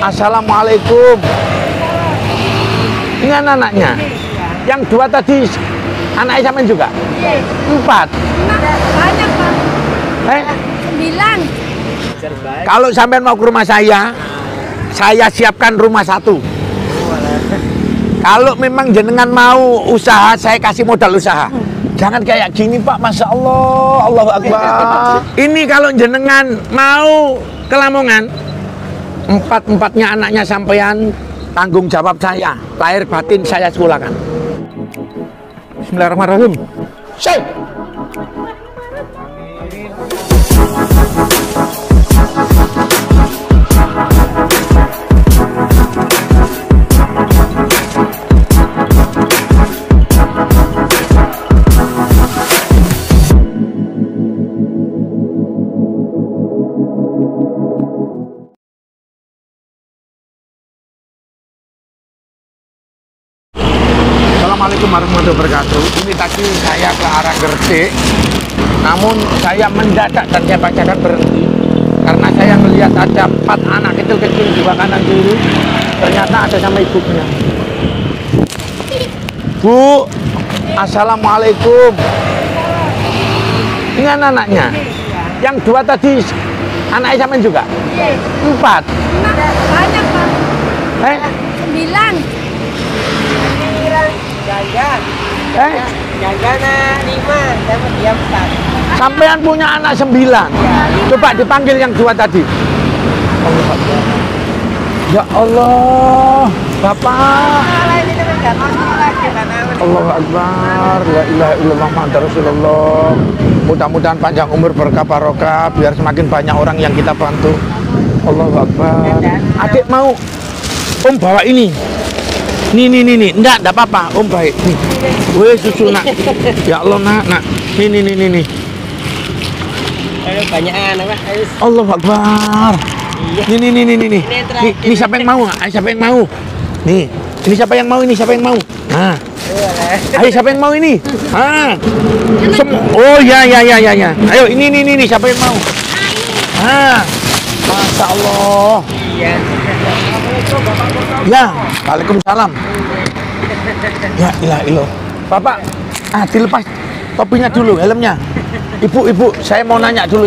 Assalamualaikum. Ini anaknya. Yang dua tadi anaknya sampean juga? 4. Banyak, Pak. 9. Kalau sampean mau ke rumah saya siapkan rumah 1. Kalau memang jenengan mau usaha, saya kasih modal usaha. Jangan kayak gini Pak, Masya Allah, Allahu Akbar. Ini kalau jenengan mau ke Lamongan, 4-4-nya anaknya sampean tanggung jawab saya, lahir batin saya sekolahkan. Bismillahirrahmanirrahim. Syekh. Assalamualaikum warahmatullahi wabarakatuh. Ini tadi saya ke arah Gresik, namun saya mendadak dan saya bacakan berhenti karena saya melihat ada 4 anak kecil-kecil di kanan kiri. Ternyata ada sama ibunya. Bu, Assalamualaikum. Ini anaknya. Yang 2 tadi anaknya sampean juga? 4. Banyak, Pak. 9. Jajan. 5, sama dia 4. Sampean punya anak 9. Coba dipanggil yang 2 tadi. Ya Allah, Bapak. Allahu Akbar. La ilaha illallah Muhammadur Rasulullah. Mudah-mudahan panjang umur, berkah barokah, biar semakin banyak orang yang kita bantu. Allahu Akbar. Adik mau Om bawa ini. Nih. Enggak apa-apa, Om baik. Nih. Weh, susu nak. Ya Allah, nak. Nih. Ayo banyakan apa? Allahu Akbar. Iya. Nih. Ini siapa yang mau? Siapa yang mau? Nih. Ini siapa yang mau? Nah. Ayo siapa yang mau ini? Oh ya. Ayo ini siapa yang mau? Masya Allah. Iya. Ya, Waalaikumsalam. Ya ilah. Bapak, dilepas topinya dulu, helmnya. Ibu, saya mau nanya dulu,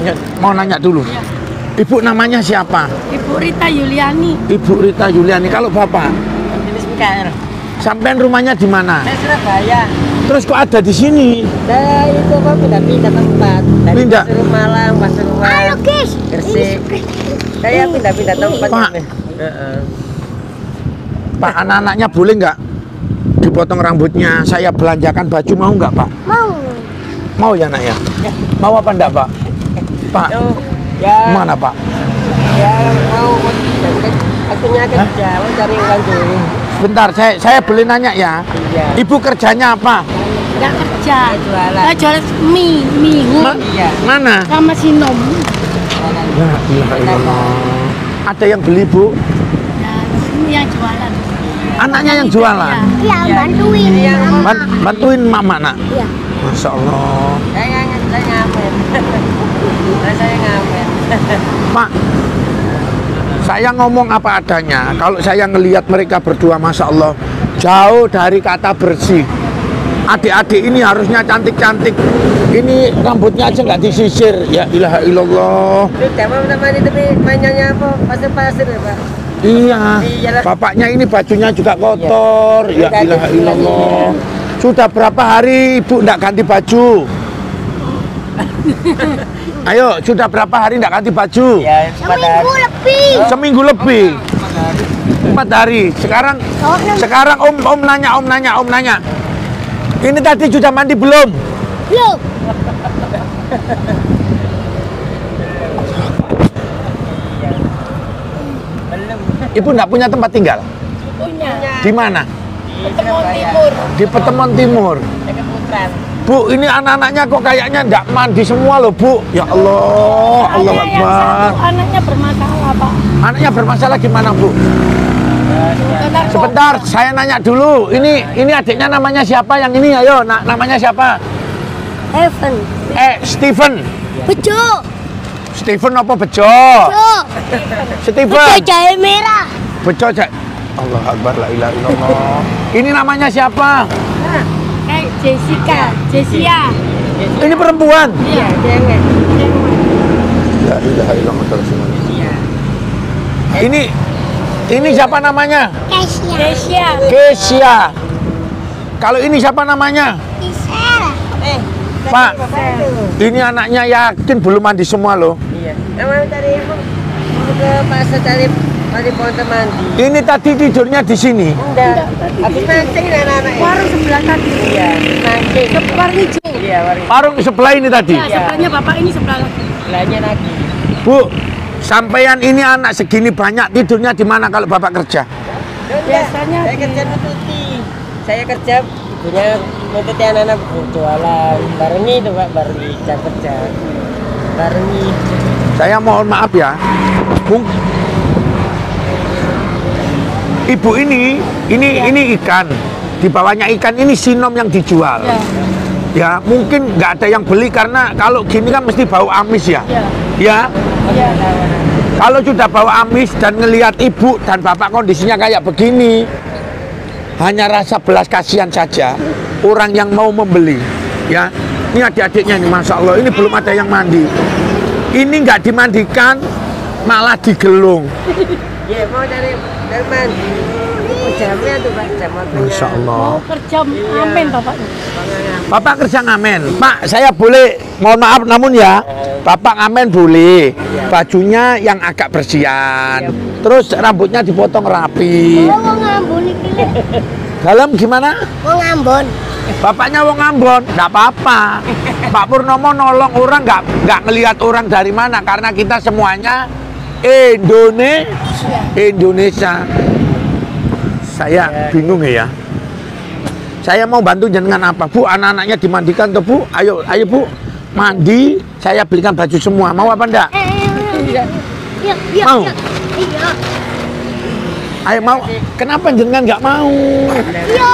Ibu namanya siapa? Ibu Rita Yuliani. Ibu Rita Yuliani. Kalau Bapak? Mikael. Sampean rumahnya di mana? Saya Surabaya. Terus kok ada di sini? Saya itu Pak pindah tempat. Dari Pindah? Pasuruan Malang, Pasuruan. Halo, guys. Gresik. Saya pindah tempat. Pak. Pak, anak-anaknya boleh nggak dipotong rambutnya? Saya belanjakan baju, mau nggak Pak? Mau. Mau ya nak ya? Mau apa enggak Pak? Pak, Ya. mana Pak? Ya mau akhirnya kerja, mau cari uang dulu. Bentar, saya boleh nanya ya. Iya. Ibu kerjanya apa? Nggak kerja. Saya jualan. Saya jualan mie. Iya. Mana? Sama sinom. Ya, ada yang beli Bu? Ya, ini yang jualan. Anaknya yang jualan? Iya, bantuin. Bantuin mama nak? Iya. Masya Allah. Saya ngamen. Saya ngamen. Pak, saya ngomong apa adanya. Kalau saya ngelihat mereka berdua, Masya Allah, jauh dari kata bersih. Adik-adik ini harusnya cantik-cantik. Ini rambutnya aja nggak disisir. Ya ilaha illallah. Sudah mau menemani tapi mainnya apa? Pasir-pasir ya Pak? Iya. Iyalah. Bapaknya ini bajunya juga kotor. Ya ilaha illallah. Sudah berapa hari Ibu nggak ganti baju? Ayo, sudah berapa hari nggak ganti baju? Ya, Seminggu lebih. 4 hari. Sekarang Om nanya. Ini tadi sudah mandi belum? Belum. Ibu nggak punya tempat tinggal? Punya. Di mana? Pertemuan Timur. Di Pertemuan Timur. Bu, ini anak-anaknya kok kayaknya nggak mandi semua loh Bu. Ya Allah, Allah Ada yang Akbar. satu anaknya bermasalah, Pak. Anaknya bermasalah gimana Bu? Sebentar, saya nanya dulu. Ini adiknya namanya siapa? Yang ini, ayo, namanya siapa? Evan. Steven. Bejo. Steven apa Bejo? Tuh. Steven. Betul jahe merah. Bejo cek. Allah Akbar, la ilaha illallah. Ini namanya siapa? Jessica. Jessia. Ini perempuan. Iya. Jangan. La ilaha illallah. Iya. Ini siapa namanya? Jessia. Kesia. Kalau ini siapa namanya? Pak, ini anaknya yakin belum mandi semua loh. Iya. Emang tadi ibu ke pasar cari pohon mandi. Ini tadi tidurnya di sini. Enggak. Habis mancing anak-anak. Warung sebelah tadi. Iya, mancing. Warung hijau. Iya, warung. Warung sebelah ini tadi. Ya, sebelahnya bapak ini sebelah lagi. Belanja lagi. Bu, sampean ini anak segini banyak tidurnya di mana kalau bapak kerja? Biasanya saya kerja nututi. Saya kerja punya nututi anak-anak jualan. Barengi itu Pak, barengi jam kerja. Barengi. Saya mohon maaf ya. Ibu ini ikan. Di bawahnya ikan ini sinom yang dijual. Ya. Ya, mungkin nggak ada yang beli karena kalau gini kan mesti bau amis ya. Ya. Ya. Ya. Kalau sudah bau amis dan ngelihat ibu dan bapak kondisinya kayak begini, hanya rasa belas kasihan saja orang yang mau membeli. Ya, ini adik-adiknya ini, masya Allah, ini belum ada yang mandi. Ini nggak dimandikan, malah digelung. Iya, mau dari mandi. Jamnya tuh Pak, jam waktunya. Masya Allah. Mau kerja amin bapaknya. Bapak kerja ngamen. Pak, saya boleh, mohon maaf namun ya, bapak ngamen boleh. Bajunya yang agak bersihan. Terus rambutnya dipotong rapi. Mau ngambon iki. Dalam gimana? Mau ngambon. Bapaknya wong Ambon, nggak apa-apa. Pak Purnomo nolong orang nggak ngelihat orang dari mana karena kita semuanya Indonesia. Saya bingung ya. Saya mau bantu jenengan apa, Bu? Anak-anaknya dimandikan tuh, Bu. Ayo Bu, mandi. Saya belikan baju semua. Mau apa enggak? Iya. Mau? Iya. Ayo mau. Kenapa jenengan nggak mau? Iya.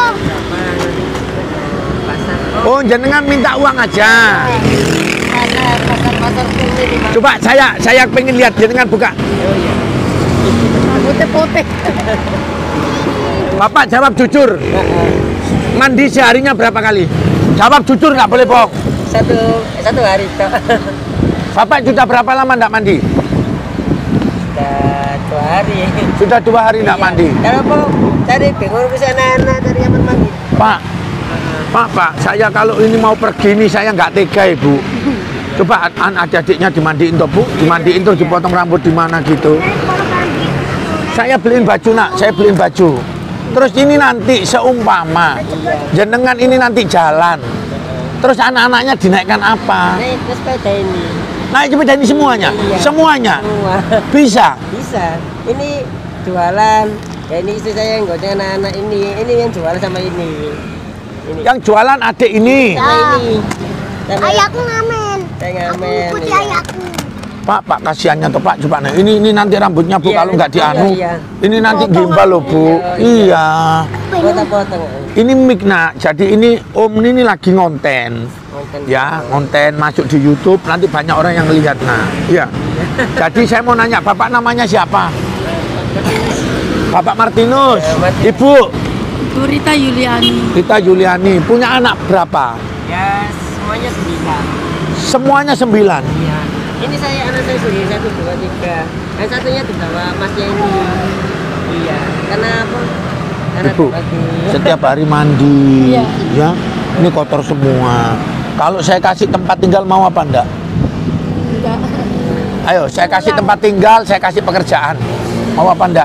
Oh, jenengan minta uang aja. Pasar ini di mana? Coba saya pengen lihat jenengan buka. Rambutnya potek. Bapak jawab jujur. Mandi seharinya berapa kali? Jawab jujur, nggak boleh bohong. Satu hari toh. Bapak sudah berapa lama nggak mandi? Sudah 2 hari. Sudah 2 hari nggak mandi. Kalau mau cari bingung bisa anak-anak cari yang mandi. Pak, saya kalau ini mau pergi ini saya nggak tega Ibu. Coba adik-adiknya dimandiin toh Bu, dimandiin terus dipotong rambut di mana gitu. Saya beliin baju nak, saya beliin baju. Terus ini nanti seumpama jenengan ini nanti jalan. Terus anak-anaknya dinaikkan apa? Naik ke sepeda ini. Naik sepeda ini semuanya? Iya. Semuanya? Semua. Bisa? Bisa. Ini jualan. Ya ini istri saya yang goceng anak-anak ini. Ini yang jualan sama ini. Ini. Yang jualan adik ini? Sama ini. Sama Ayahku ngamen. saya Aku ngamen. ikuti Iya. ayahku. Pak, kasihannya tuh Pak, coba nih. Ini nanti rambutnya Bu Iya, kalau nggak dianu. iya. Ini nanti gimbal loh Bu. Iya. Potong-potong. Ini mic nak, jadi ini Om ini lagi ngonten. Ya, ngonten masuk di YouTube, nanti banyak orang yang lihat. Nah, iya. Jadi saya mau nanya, Bapak namanya siapa? Bapak Martinus. Ibu Bu Rita Yuliani. Rita Juliani. Punya anak berapa? Ya semuanya 9. Semuanya 9. Iya. Ini anak saya sendiri 1, 2, 3. Yang satunya dibawa masnya ini. Iya. Kenapa? Karena Ibu, bagus. setiap hari mandi. Iya. Ya, ini kotor semua. Kalau saya kasih tempat tinggal mau apa enggak? Enggak. Ayo, saya kasih tempat tinggal, saya kasih pekerjaan. Mau apa enggak?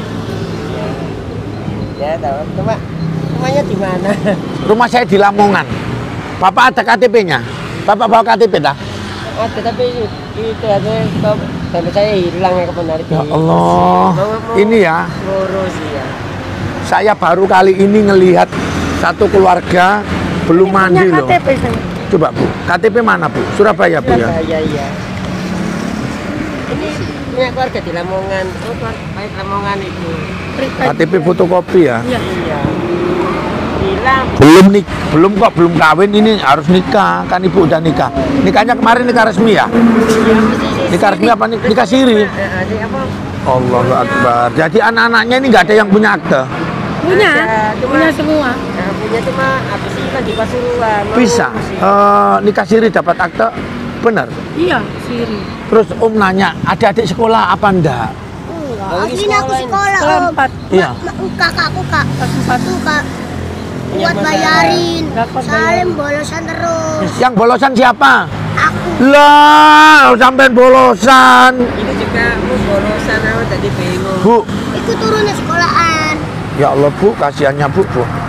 Ya tahu. Cuma rumahnya di mana? Rumah saya di Lamongan. Bapak ada KTP-nya? Bapak bawa KTP dah? Ada tapi itu ada sampai saya hilang ya kebenaran. Ya Allah. Ini ya, Ngurus ya. saya baru kali ini ngelihat satu keluarga belum mandi loh. KTP saya. Coba Bu, KTP mana Bu? Surabaya Bu ya? Iya. Ini punya keluarga di Lamongan. Oh, baik Lamongan itu. KTP fotokopi ya? Iya. Iya. Hilang. Belum kawin, ini harus nikah. Kan Ibu udah nikah. Nikahnya kemarin nikah resmi ya? Ya mesti Nikah resmi apa nih? Nikah siri. Adik apa? Allahu Akbar. Jadi anak-anaknya ini nggak ada yang punya akte. Punya, Cuma- punya semua. Nah, punya cuma apa sih lagi Pasuruan. Mau Bisa. sih. Nikah siri dapat akte, benar. Iya, siri. Terus Om nanya, adik-adik sekolah apa enggak? Aslinya aku sekolah, Sekolah Om. Iya. Kakakku, Kak. Satu, Kak. Yang Buat mana? bayarin. Dapat Salim bolosan terus. Yang bolosan siapa? Aku. Lah, sampean bolosan. Ini juga aku borosan aku tadi bingung. Bu, Ikut turunnya sekolahan. ya Allah Bu, kasihannya Bu.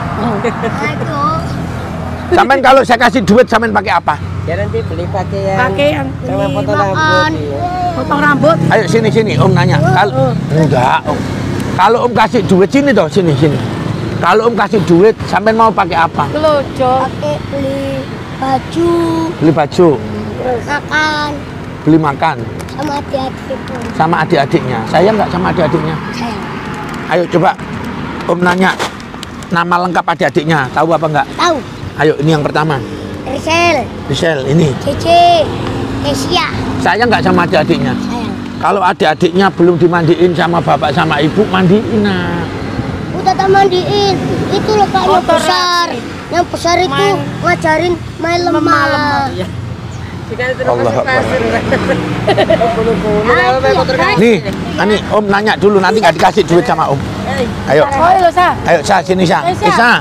Aduh. Sampean kalau saya kasih duit, sampean pakai apa? Ya nanti beli pakaian. Pakaian. Sama Beli foto makan. rambut. Iya. Potong rambut. Ayo sini Om nanya. Kalau enggak, Om. Kalau Om kasih duit sini toh, sini. Kalau Om kasih duit, sampean mau pakai apa? Kelojo. Pakai beli baju. Beli baju, Makan. beli makan Sama adik-adikku. sama adik-adiknya. Saya enggak sama adik-adiknya. Sayang. Ayo coba Om nanya nama lengkap adik-adiknya. Tahu apa enggak? Tahu. Ayo ini yang pertama. Rizal. Michelle ini. Cece. Kesia. Saya enggak sama adik-adiknya. Sayang. Kalau adik-adiknya belum dimandiin sama bapak sama ibu, mandiin nah. Udah tak mandiin. Itu loh Kak yang besar. Yang besar itu Main. ngajarin main lemah. Iya. Kita terus Allah masuk Akbar. pasir. Bulu-bulu kalau mau kotor kaki. Nih, ini Om nanya dulu nanti nggak dikasih duit sama Om. Ayo, Oh, lo Sa. ayo sini Sa. Esa.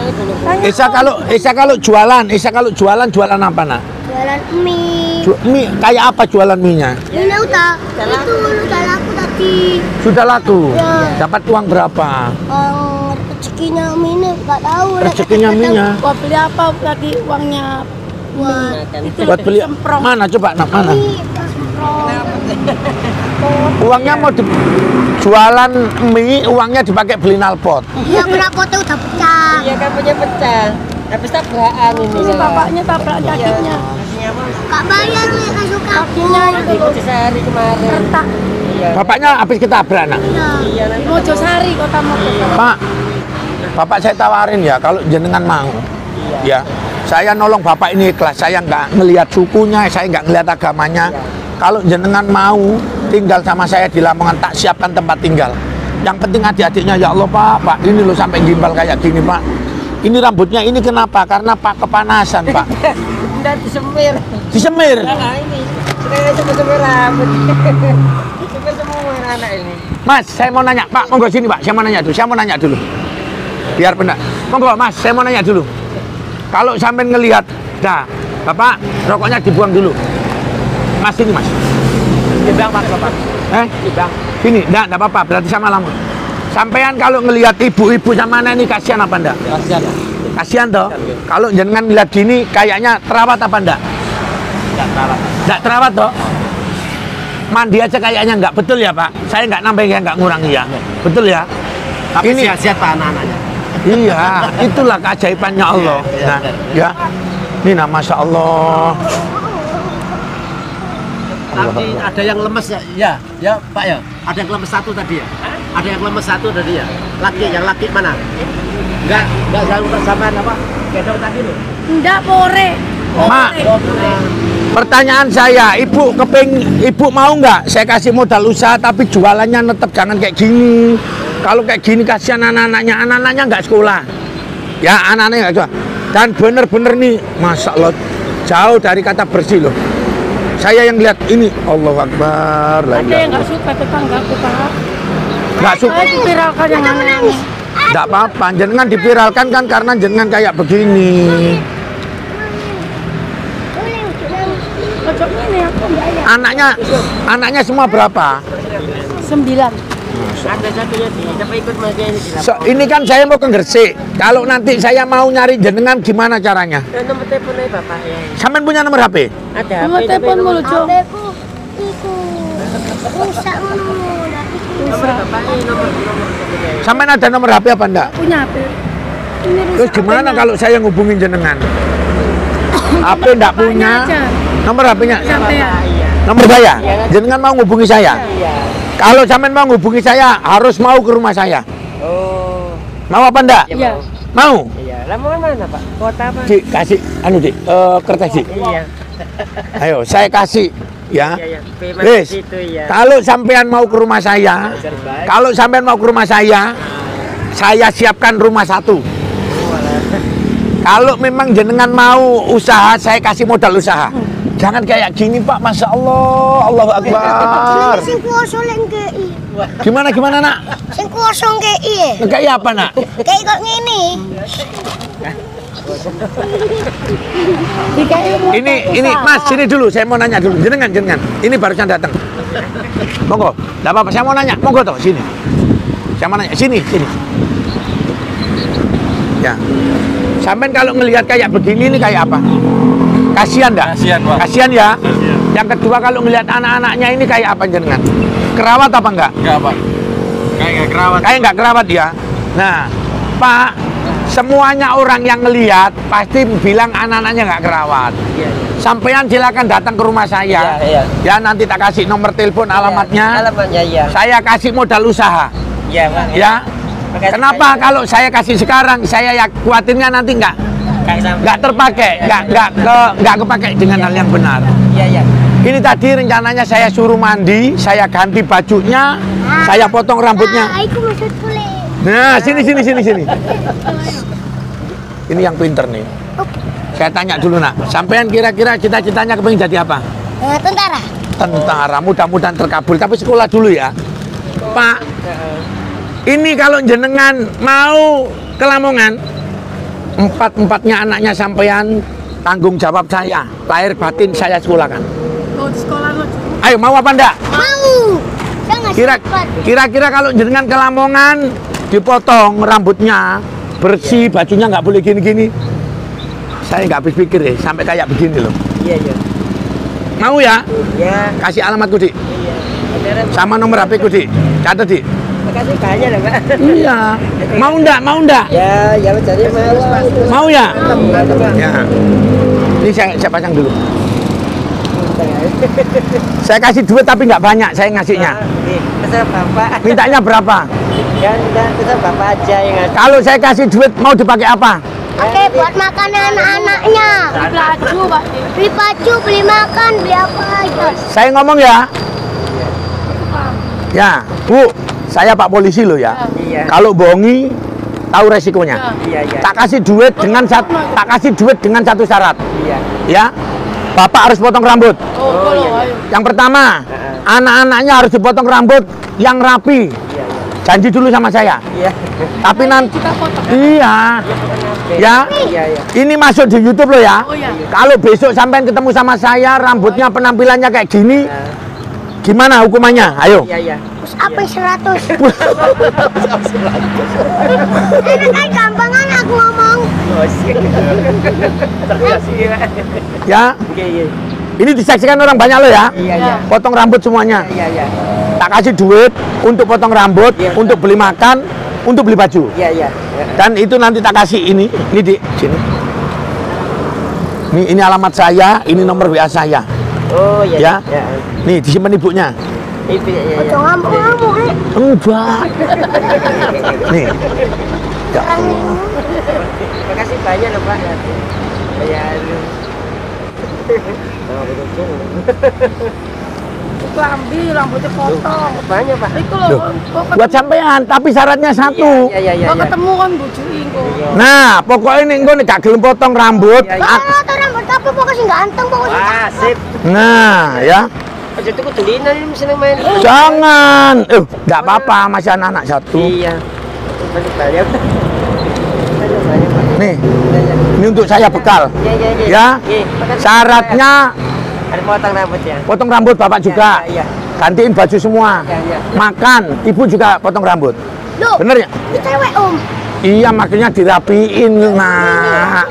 Esa kalau jualan apa nak? Jualan mie. Mie kayak apa jualan mie-nya? Ini udah. Itu udah laku tadi. Sudah laku. Ya. Dapat uang berapa? Rezekinya mie ini nggak tahu. Rezekinya mie-nya. Buat beli apa lagi uangnya? Buat itu Buat beli semprong. mana coba nak mana? Mie, semprong. Uangnya mau jualan mie, uangnya dipakai beli nalpot. Iya, knalpotnya udah pecah. Iya kan punya pecah. Habis tabrakan ini. Ini bapaknya tabrak kakinya. Kakinya apa? Kak bayar nih kasih Kakinya kakinya di Mojosari kemarin. retak. Iya. Bapaknya habis ketabrak nak. Iya. Iya nanti. Mojosari kota Mojosari. Pak, bapak saya tawarin ya kalau jenengan mau. Ya, saya nolong bapak ini ikhlas. Saya nggak ngelihat sukunya, saya nggak ngelihat agamanya. Kalau jenengan mau tinggal sama saya di Lamongan, tak siapkan tempat tinggal. Yang penting adik-adiknya, ya Allah Pak, ini loh sampai gimbal kayak gini Pak. Ini rambutnya ini kenapa? Karena Pak kepanasan Pak. Enggak disemir. Disemir. Nah ini. Sekarang semir rambut. Semir semua anak ini. Mas, saya mau nanya Pak, monggo sini Pak. Saya mau nanya dulu. Biar benar. Monggo Mas, saya mau nanya dulu. Kalau sampai ngelihat, dah, Bapak rokoknya dibuang dulu. Mas ini Mas. Dibang Pak Bapak. Dibang. Sini, enggak apa-apa, berarti sama lamun. Sampean kalau ngelihat ibu-ibu sama nenek ini kasihan apa enggak? Kasihan. Kasihan toh. Kalau jenengan ngelihat gini kayaknya terawat apa enggak? Enggak terawat. Enggak terawat toh. Mandi aja kayaknya enggak, betul ya Pak? Saya enggak nambahin, enggak ngurangi ya. Betul ya? Tapi Ini- sehat-sehat Pak anak-anaknya. Iya, itulah keajaibannya Allah. Nah, ya. Ini nah, Masya Allah. Tapi ada yang lemes ya, ya Pak ya. Ada yang lemes satu tadi ya. Ada yang lemes satu tadi ya. Yang laki mana? Enggak jauh bersamaan apa? Kedok tadi loh. Enggak, pore. Mak, pertanyaan saya, ibu mau nggak saya kasih modal usaha tapi jualannya tetap jangan kayak gini. Kalau kayak gini kasihan anak-anaknya nggak sekolah. Ya anak-anaknya nggak sekolah. Dan bener-bener nih, Masya Allah, jauh dari kata bersih loh. Saya yang lihat ini, Allahu Akbar. La Ada ilaha yang nggak suka tetanggaku, Pak. Nggak suka. Saya dipiralkan yang nangis. Nggak apa-apa, jenengan dipiralkan kan karena jenengan kayak begini. Kocok ini aku enggak ya. Anaknya semua berapa? 9. Ada satunya di siapa ikut masnya ini di Ini kan saya mau ke Gresik. Kalau nanti saya mau nyari jenengan gimana caranya? nomor teleponnya Bapak ya. Sampean punya nomor HP? Ada Nomor telepon mulu, Jo. Nomor Rusak Bapak ini nomor teleponnya. Sampean ada nomor HP apa enggak? Punya HP. Ini rusak. Terus gimana HP-nya. kalau saya ngubungin jenengan? HP enggak punya? aja. Nomor HP-nya? Sampean. Nomor saya? Jenengan mau ngubungi saya? Iya. Kalau sampean mau ngubungi saya, harus mau ke rumah saya. Oh. Mau apa enggak? Iya. Mau? Iya. Lamongan mana Pak? Kota apa? Dik, kasih, kertas Dik. Iya. Ayo, saya kasih Ya. Iya, iya. Wis. Itu ya. Kalau sampean mau ke rumah saya, kalau sampean mau ke rumah saya siapkan rumah 1. Kalau memang jenengan mau usaha, saya kasih modal usaha. Jangan kayak gini Pak, Masya Allah, Allahu Akbar. Sing kuoso lek ngkei. Gimana nak? Sing kuoso ngkei. Kayak apa nak? Kayak kok ngene. Ini Mas, sini dulu, saya mau nanya dulu. Jenengan. Ini barusan datang. Monggo, enggak apa-apa, saya mau nanya. Monggo toh, sini. Saya mau nanya, sini. Ya. Sampean kalau ngelihat kayak begini ini kayak apa? Kasihan dah? Kasihan, Pak. Kasihan ya? Yang kedua kalau ngelihat anak-anaknya ini kayak apa jenengan? Kerawat apa enggak? Enggak, Pak. Kayak nggak kerawat. Kayak enggak kerawat ya? Nah, Pak, semuanya orang yang ngelihat pasti bilang anak-anaknya enggak kerawat. Iya. Sampean silakan datang ke rumah saya. Iya. Ya nanti tak kasih nomor telepon, alamatnya. Alamatnya ya. Saya kasih modal usaha. Iya, Bang. Ya. Makasih Kenapa banyak. kalau saya kasih sekarang, saya ya khawatirnya nanti nggak terpakai, nggak kepakai dengan hal yang benar. Iya. Ini tadi rencananya saya suruh mandi, saya ganti bajunya, saya potong rambutnya. Ah, iku maksud kulit. Nah, sini. Ini yang pinter nih. Saya tanya dulu nak, sampean kira-kira cita-citanya kepengin jadi apa? Tentara. Tentara, mudah-mudahan terkabul. Tapi sekolah dulu ya, Pak. Ini kalau jenengan mau ke Lamongan, 4-4-nya anaknya sampean tanggung jawab saya, lahir batin saya sekolahkan. Ayo mau apa enggak? Mau. Saya nggak sempat. Kira-kira kalau jenengan ke Lamongan dipotong rambutnya, bersih, bajunya nggak boleh gini-gini. Saya nggak habis pikir deh, sampai kayak begini loh. Iya. Mau ya? Ya. Kasih alamatku, Dik. Iya. Sama nomor HP ku, Dik. Catat, Dik. Makasih banyak loh, Pak. Iya. Mau enggak? Ya, jadi mau. Mau ya? Ya. Ini saya pasang dulu. Saya kasih duit tapi nggak banyak, saya ngasihnya. Terserah Bapak. Mintanya berapa? Ya, terserah Bapak aja yang ngasih. Kalau saya kasih duit mau dipakai apa? Oke, buat makan anak-anaknya. Beli baju, beli makan, beli apa aja. Saya ngomong ya. Ya, Bu, saya Pak Polisi loh ya. Iya. Kalau bohongi, tahu resikonya. Iya. Tak kasih duit dengan satu syarat. Iya. Ya, Bapak harus potong rambut. Oh, iya. Yang pertama, anak-anaknya harus dipotong rambut yang rapi. Iya. Janji dulu sama saya. Iya. Tapi nanti, iya, ya. Iya. Ini masuk di YouTube loh ya. Kalau besok sampai ketemu sama saya, rambutnya penampilannya kayak gini, gimana hukumannya? Ayo. Iya. Terus apa 100? Enak kan gampangan aku ngomong. Ya, Iya. ini disaksikan orang banyak loh ya. Iya. Potong rambut semuanya. Iya. Tak kasih duit untuk potong rambut, Iya. untuk beli makan, untuk beli baju. Iya. Dan itu nanti tak kasih ini di sini. Ini alamat saya, ini nomor WA saya. Oh, iya. Ya. Nih disimpan ibunya. Itu ya. Kocok ngamuk-ngamuk nih. Enggak. Nih. Ya Allah. Makasih banyak loh, Pak. Ya. Kelambi, rambutnya potong. Banyak, Pak. Iku lho, Loh, kok buat sampean, tapi syaratnya satu. Iya. ketemu kan bojoki engko. Nah, pokoknya nih gue gak gelem potong rambut. Iya. Kalau rambut tapi pokoknya ganteng pokoknya. Wah, sip. Nah, ya. Aja tuh kudulinan ini seneng main. Jangan. Gak apa-apa, masih anak-anak satu. Iya. Banyak. Banyak, Pak. Nih, ini untuk saya bekal. Iya. Ya. Iya, makasih. Syaratnya Ada potong rambut ya. potong rambut Bapak juga. Iya. Gantiin baju semua. Iya. Makan, Ibu juga potong rambut. Loh, Bener ya? itu cewek om. Iya, makanya dirapiin, nak.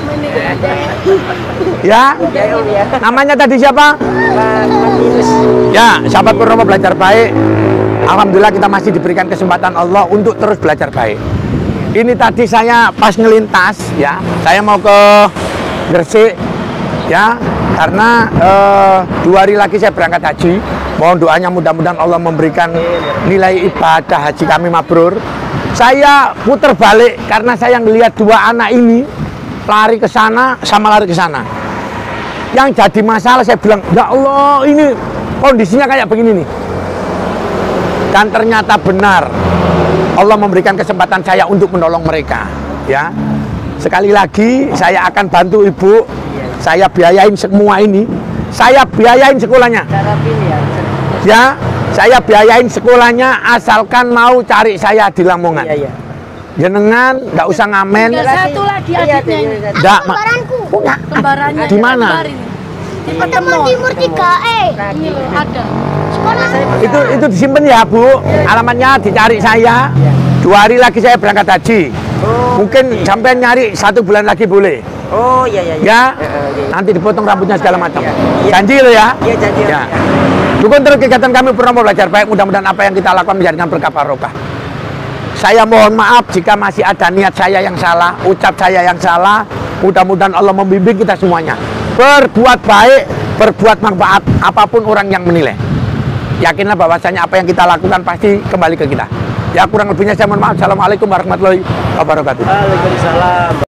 Ya. Ya, Om ya. Namanya tadi siapa? Pak Martinus. Ya, sahabat Purnomo belajar baik. Alhamdulillah kita masih diberikan kesempatan Allah untuk terus belajar baik. Ini tadi saya pas ngelintas, ya. Saya mau ke Gresik, ya. Karena 2 hari lagi saya berangkat haji. Mohon doanya mudah-mudahan Allah memberikan nilai ibadah haji kami mabrur. Saya putar balik karena saya ngelihat 2 anak ini lari ke sana sama lari ke sana. Yang jadi masalah saya bilang, ya Allah ini kondisinya kayak begini nih. Dan ternyata benar, Allah memberikan kesempatan saya untuk menolong mereka. Ya, sekali lagi saya akan bantu ibu. Saya biayain semua ini. Saya biayain sekolahnya. Ya, saya biayain sekolahnya asalkan mau cari saya di Lamongan. Jenengan nggak usah ngamen. Tinggal satu lagi adiknya ini. Nggak, Kembaranku. punya. Kembarannya. Di mana? kembar ini. Di Teman Petemon. Timur 3E. Ini loh, ada. Sekolah. Itu disimpan ya Bu. Alamatnya dicari saya. 2 hari lagi saya berangkat haji. Mungkin sampai nyari 1 bulan lagi boleh. Oh iya iya. Ya, nanti dipotong rambutnya segala macam. Janji lo ya. Iya janji. Ya. Dukung terus kegiatan kami Purnomo Belajar Baik. Mudah-mudahan apa yang kita lakukan menjadikan berkah barokah. Saya mohon maaf jika masih ada niat saya yang salah, ucap saya yang salah. Mudah-mudahan Allah membimbing kita semuanya. Berbuat baik, berbuat manfaat, apapun orang yang menilai. Yakinlah bahwasanya apa yang kita lakukan pasti kembali ke kita. Ya kurang lebihnya saya mohon maaf. Assalamualaikum warahmatullahi wabarakatuh. Waalaikumsalam.